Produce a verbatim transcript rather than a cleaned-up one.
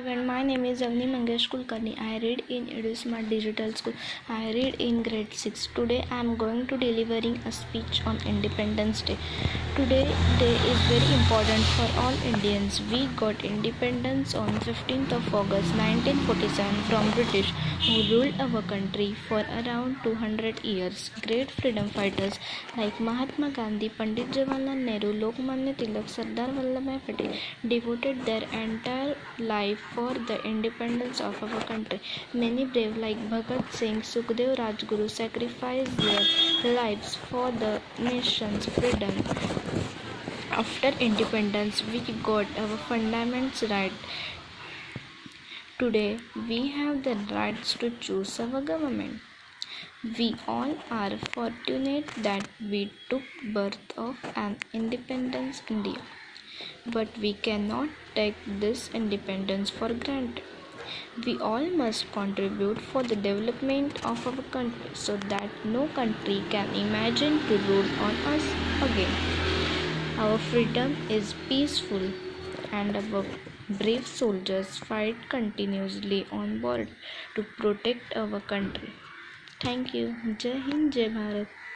everyone, my name is Avni Mangesh Kulkarni. I read in EduSmart Digital School. I read in grade six. Today I am going to delivering a speech on Independence Day. Today day is very important for all Indians. We got independence on fifteenth of August nineteen forty-seven from British, who ruled our country for around two hundred years. Great freedom fighters like Mahatma Gandhi, Pandit Jawaharlal Nehru, Lokmanya Tilak, Sardar Vallabhbhai Patel devoted their entire life for the independence of our country. Many brave like Bhagat Singh, Sukhdev Rajguru sacrificed their lives for the nation's freedom. After independence, we got our fundamental right. Today, we have the rights to choose our government. We all are fortunate that we took birth of an independent India. But we cannot take this independence for granted. We all must contribute for the development of our country so that no country can imagine to rule on us again. Our freedom is peaceful and our brave soldiers fight continuously on board to protect our country. Thank you. Jai Hind, Jai Bharat.